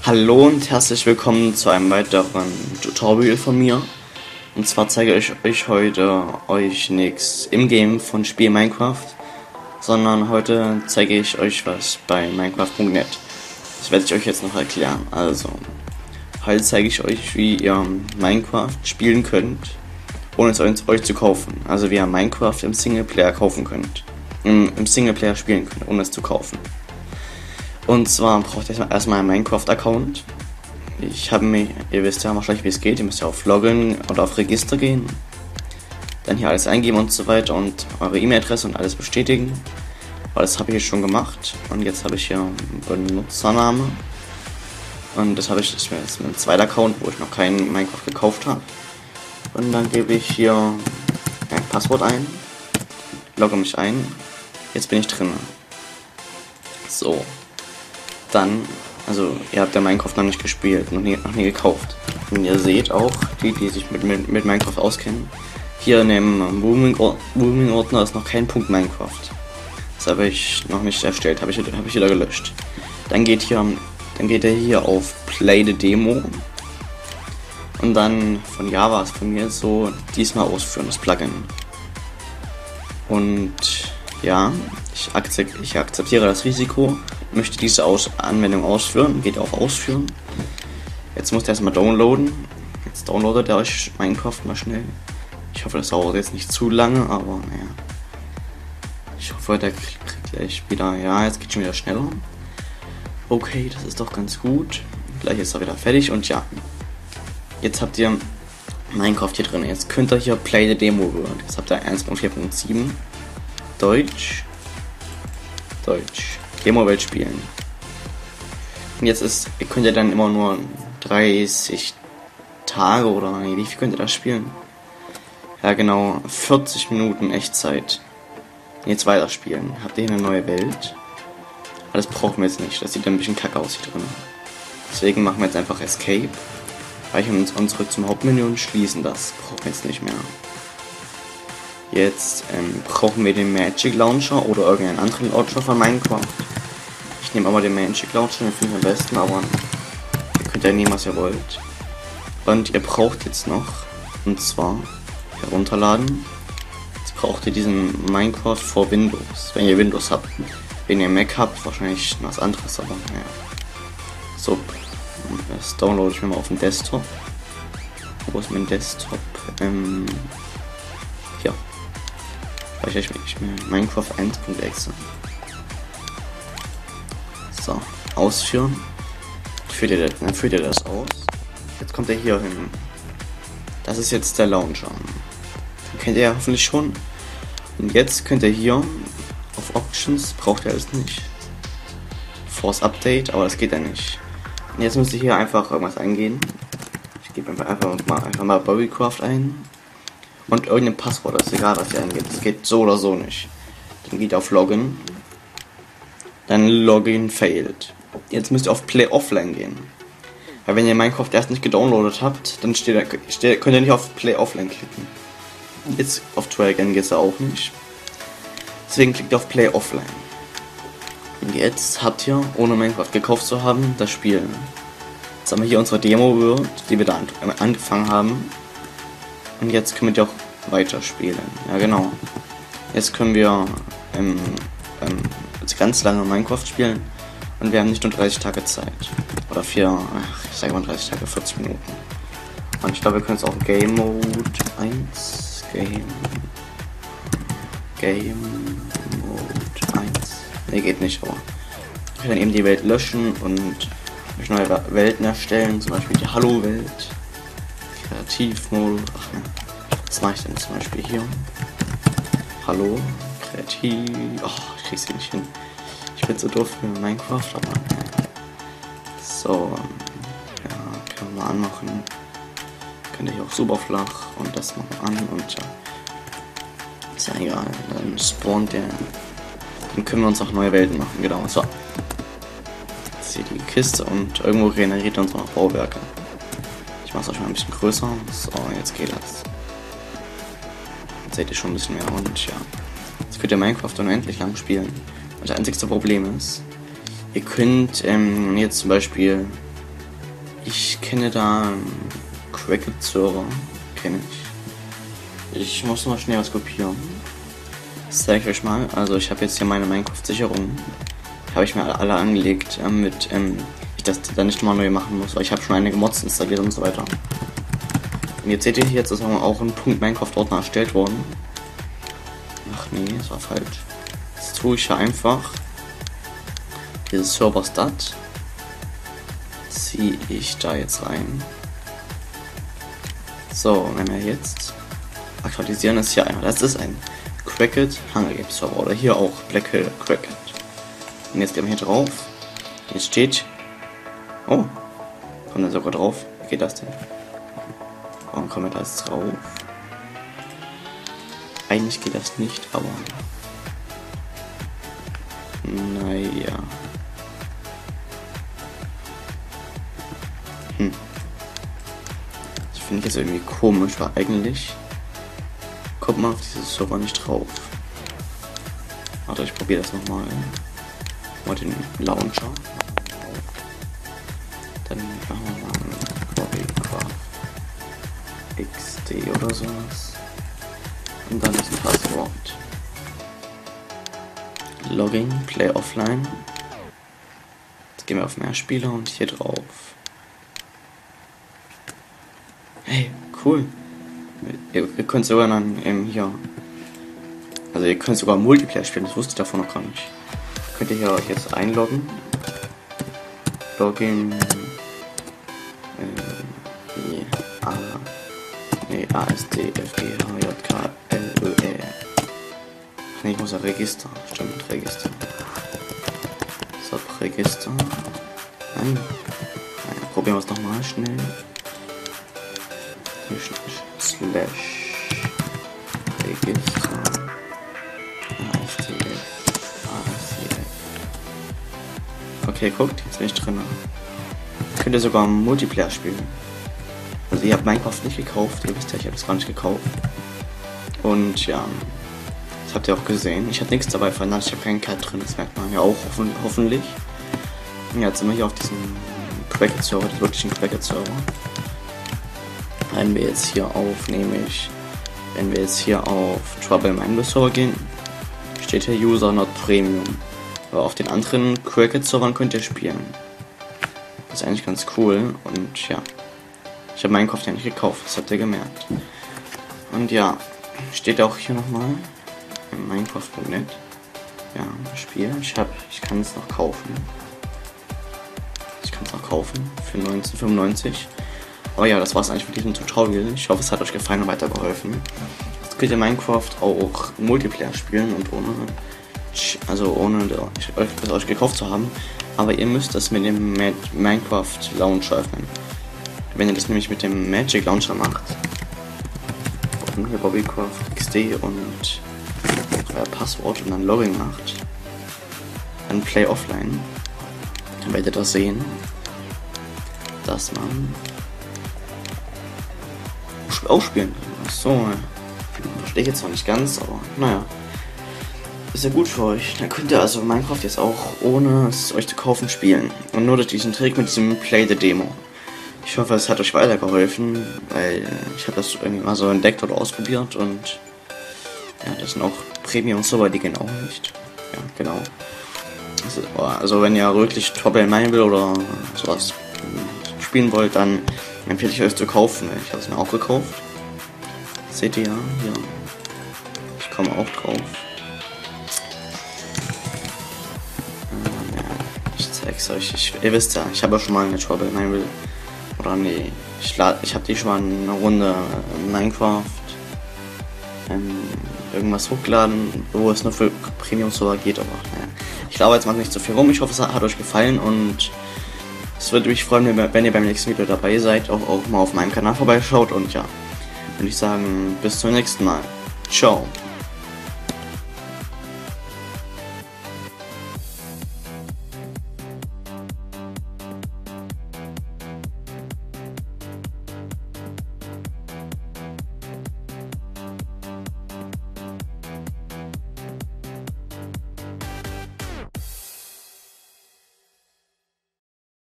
Hallo und herzlich willkommen zu einem weiteren Tutorial von mir. Und zwar zeige ich euch heute nichts im Game von Spiel Minecraft, sondern heute zeige ich euch was bei Minecraft.net. Das werde ich euch jetzt noch erklären. Also, heute zeige ich euch, wie ihr Minecraft spielen könnt, ohne es euch zu kaufen. Also wie ihr Minecraft im Singleplayer kaufen könnt. Im Singleplayer spielen könnt, ohne es zu kaufen. Und zwar braucht ihr erstmal einen Minecraft-Account. Ihr wisst ja wahrscheinlich, wie es geht. Ihr müsst ja auf Login oder auf Register gehen. Dann hier alles eingeben und so weiter und eure E-Mail-Adresse und alles bestätigen. Weil das habe ich jetzt schon gemacht. Und jetzt habe ich hier einen Benutzername. Und das ist ein zweiter Account, wo ich noch keinen Minecraft gekauft habe. Und dann gebe ich hier ein Passwort ein. Logge mich ein. Jetzt bin ich drin. So. Dann, also ihr habt ja Minecraft noch nicht gespielt, noch nie gekauft. Und ihr seht auch, die sich mit Minecraft auskennen, hier in dem Booming-Ordner ist noch kein Punkt Minecraft. Das habe ich noch nicht erstellt, habe ich wieder gelöscht. Dann geht er hier auf Play the Demo. Und dann von Java ist von mir so, diesmal ausführen, das Plugin. Und ja, ich akzeptiere das Risiko, möchte diese Anwendung ausführen, geht auf Ausführen. Jetzt muss der erstmal downloaden. Jetzt downloadet er euch Minecraft mal schnell. Ich hoffe, das dauert jetzt nicht zu lange, aber naja. Ich hoffe, der kriegt gleich wieder, ja, jetzt geht schon wieder schneller. Okay, das ist doch ganz gut. Gleich ist er wieder fertig und ja. Jetzt habt ihr Minecraft hier drin. Jetzt könnt ihr hier Play the Demo hören. Jetzt habt ihr 1.4.7. Deutsch. Demo-Welt spielen. Und jetzt könnt ihr dann immer nur 30 Tage oder nee, wie viel könnt ihr das spielen? Ja genau, 40 Minuten Echtzeit. Jetzt weiterspielen. Habt ihr hier eine neue Welt? Aber das brauchen wir jetzt nicht. Das sieht ein bisschen kacke aus hier drin. Deswegen machen wir jetzt einfach Escape. Reichen uns zurück zum Hauptmenü und schließen das. Brauchen wir jetzt nicht mehr. Jetzt brauchen wir den Magic Launcher oder irgendeinen anderen Launcher von Minecraft. Ich nehme aber den Magic Launcher, den finde ich am besten, aber ihr könnt ja nehmen, was ihr wollt. Und ihr braucht jetzt noch, und zwar herunterladen. Jetzt braucht ihr diesen Minecraft for Windows, wenn ihr Windows habt. Wenn ihr Mac habt, wahrscheinlich was anderes, aber naja. So, das downloade ich mir mal auf dem Desktop. Wo ist mein Desktop? Hier. Ich mir Minecraft 1.exe. So, ausführen. Dann führt ihr das aus. Jetzt kommt er hier hin. Das ist jetzt der Launcher. Den kennt ihr ja hoffentlich schon. Und jetzt könnt ihr hier auf Options, braucht ihr alles nicht. Force Update, aber das geht ja nicht. Und jetzt müsst ihr hier einfach irgendwas eingehen. Ich gebe einfach mal Bobbycraft ein. Und irgendein Passwort, ist egal, was ihr eingebt. Das geht so oder so nicht. Dann geht ihr auf Login. Dann Login failed. Jetzt müsst ihr auf Play Offline gehen. Weil wenn ihr Minecraft erst nicht gedownloadet habt, dann könnt ihr nicht auf Play Offline klicken. Jetzt auf Try Again geht es auch nicht. Deswegen klickt ihr auf Play Offline. Und jetzt habt ihr, ohne Minecraft gekauft zu haben, das Spiel. Jetzt haben wir hier unsere Demo-World, die wir da angefangen haben. Und jetzt können wir auch weiterspielen. Ja genau. Jetzt können wir jetzt ganz lange Minecraft spielen. Und wir haben nicht nur 30 Tage Zeit. Oder ich sage mal 30 Tage, 40 Minuten. Und ich glaube, wir können es auch Game Mode 1. Game Mode 1. Ne, geht nicht, aber wir können dann eben die Welt löschen und neue Welten erstellen. Zum Beispiel die Hallo-Welt. Kreativmodus. Ach ne. Was mache ich denn zum Beispiel hier? Hallo, kreativ. Oh, ich krieg's hier nicht hin. Ich bin so doof für Minecraft, aber so. Ja, können wir mal anmachen. Könnt ihr hier auch super flach und das machen wir an und ja. Ist ja egal. Dann spawnt der. Dann können wir uns auch neue Welten machen, genau. So. Jetzt hier die Kiste und irgendwo generiert uns auch noch Bauwerke. Ich mache es euch mal ein bisschen größer. So, jetzt geht das. Jetzt seht ihr schon ein bisschen mehr und ja. Jetzt könnt ihr Minecraft unendlich lang spielen. Und das einzigste Problem ist, ihr könnt jetzt zum Beispiel Ich kenne da Cracked Server, kenne ich. Ich muss noch schnell was kopieren. Das zeige ich euch mal. Also ich habe jetzt hier meine Minecraft-Sicherung. Habe ich mir alle angelegt, damit ich das dann nicht mal neu machen muss, weil ich habe schon einige Mods installiert und so weiter. Und jetzt seht ihr hier, jetzt ist auch ein Punkt Minecraft-Ordner erstellt worden. Ach nee, das war falsch. Jetzt tue ich ja einfach dieses Server-Stat. Ziehe ich da jetzt rein. So, wenn wir jetzt aktualisieren, ist hier einmal, das ist ein Cracked Hunger Games Server oder hier auch Black Hill Cracked. Und jetzt gehen wir hier drauf. Jetzt steht. Oh, kommt da sogar drauf. Wie geht das denn? Warum kommen wir da jetzt drauf? Eigentlich geht das nicht, aber. Naja. Das finde ich jetzt irgendwie komisch, weil eigentlich kommt man auf dieses Server nicht drauf. Warte, ich probiere das nochmal. Mal den Launcher. Dann machen wir mal Bobbycraft XD oder sowas. Und dann das Passwort. Login, Play Offline. Jetzt gehen wir auf mehr Spieler und hier drauf. Hey, cool. Ihr könnt sogar dann hier. Also ihr könnt sogar Multiplayer spielen, das wusste ich davon noch gar nicht. Könnt ihr hier euch jetzt einloggen. Login. ASDFGHJKLÖE. Nee, ich muss ja Register. Stimmt, Register. Subregister. Dann. Naja, probieren wir es nochmal schnell. Slash Register. ASDF. Okay, guckt, jetzt bin ich drin. Könnt ihr sogar Multiplayer spielen. Also ihr habt Minecraft nicht gekauft, ihr wisst ja, ich habe es gar nicht gekauft. Und ja, das habt ihr auch gesehen. Ich habe nichts dabei verändert, ich habe keinen Cut drin, das merkt man ja auch hoffentlich. Und jetzt sind wir hier auf diesem Cracked Server, das ist wirklich ein Cracked Server. Wenn wir jetzt hier auf, wenn wir jetzt hier auf Trouble Minecraft Server gehen, steht hier User not Premium. Aber auf den anderen Cracked Servern könnt ihr spielen. Das ist eigentlich ganz cool und ja. Ich habe Minecraft ja nicht gekauft, das habt ihr gemerkt. Und ja, steht auch hier nochmal in Minecraft.net. Ja, das Spiel. Ich kann es noch kaufen. Ich kann es noch kaufen für 19,95. Aber ja, das war's eigentlich mit diesem Tutorial. Ich hoffe, es hat euch gefallen und weitergeholfen. Jetzt könnt ihr Minecraft auch Multiplayer spielen und ohne es euch gekauft zu haben. Aber ihr müsst es mit dem Minecraft Launcher öffnen. Wenn ihr das nämlich mit dem Magic Launcher macht und hier Bobbycraft XD und euer Passwort und dann Login macht, dann Play Offline, dann werdet ihr das sehen, dass man ausspielen kann. Achso, verstehe ich jetzt noch nicht ganz, aber naja. Ist ja gut für euch. Dann könnt ihr also Minecraft jetzt auch ohne es euch zu kaufen spielen. Und nur durch diesen Trick mit diesem Play the Demo. Ich hoffe, es hat euch weitergeholfen, weil ich habe das irgendwie mal so entdeckt oder ausprobiert und ja, das sind auch Premium-Server, die gehen auch nicht. Ja, genau. Also wenn ihr wirklich Trouble Minecraft oder sowas spielen wollt, dann empfehle ich euch zu kaufen. Ich habe es mir auch gekauft. Seht ihr ja, hier. Ich komme auch drauf. Ich zeig's euch. Ihr wisst ja, ich habe ja schon mal eine Trouble Minecraft. Oder nee, ich habe die schon mal eine Runde Minecraft irgendwas hochgeladen, wo es nur für Premium-Server geht, aber naja. Ich glaube, jetzt macht nicht so viel rum. Ich hoffe, es hat euch gefallen und es würde mich freuen, wenn ihr beim nächsten Video dabei seid, auch mal auf meinem Kanal vorbeischaut und ja, würde ich sagen, bis zum nächsten Mal. Ciao.